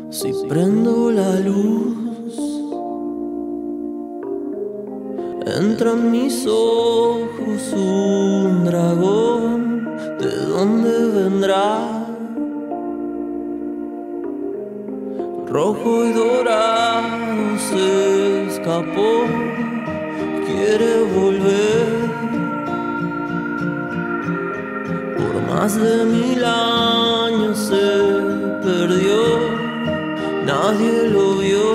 Si prendo la luz, entra en mis ojos un dragón. ¿De dónde vendrá? Rojo y dorado se escapó, quiere volver. Por más de 1000 años se perdió, nadie lo vio.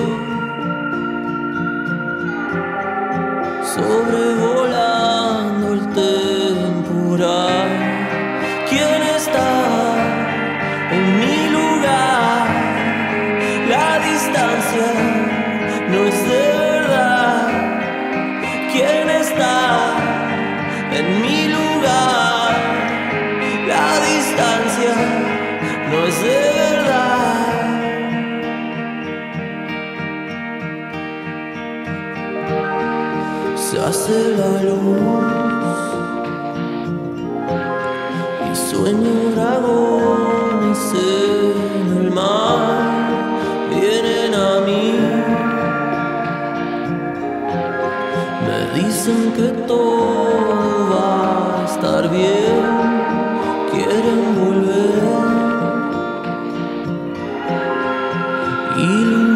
Sobrevolando el temporal, ¿quién está en mi lugar? La distancia no es de verdad. ¿Quién está en mi lugar? La distancia no es de verdad. Se hace la luz y sueño dragones en el mar. Vienen a mí, me dicen que todo va a estar bien. Quieren volver.